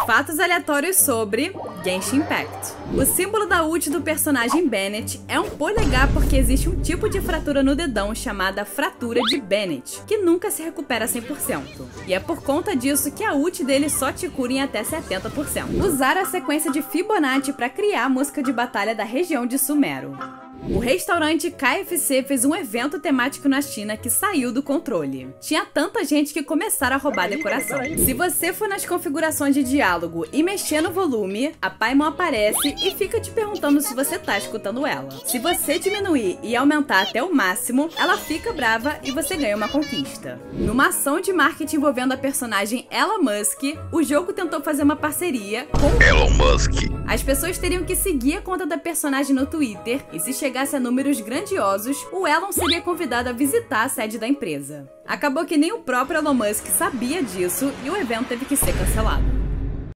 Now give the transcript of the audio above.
Fatos aleatórios sobre Genshin Impact. O símbolo da ult do personagem Bennett é um polegar porque existe um tipo de fratura no dedão chamada fratura de Bennett, que nunca se recupera 100%. E é por conta disso que a ult dele só te cura em até 70%. Usar a sequência de Fibonacci para criar a música de batalha da região de Sumero. O restaurante KFC fez um evento temático na China que saiu do controle. Tinha tanta gente que começaram a roubar a decoração. Se você for nas configurações de diálogo e mexer no volume, a Paimon aparece e fica te perguntando se você tá escutando ela. Se você diminuir e aumentar até o máximo, ela fica brava e você ganha uma conquista. Numa ação de marketing envolvendo a personagem Elon Musk, o jogo tentou fazer uma parceria com Elon Musk. As pessoas teriam que seguir a conta da personagem no Twitter e se chegasse a números grandiosos, o Elon seria convidado a visitar a sede da empresa. Acabou que nem o próprio Elon Musk sabia disso e o evento teve que ser cancelado.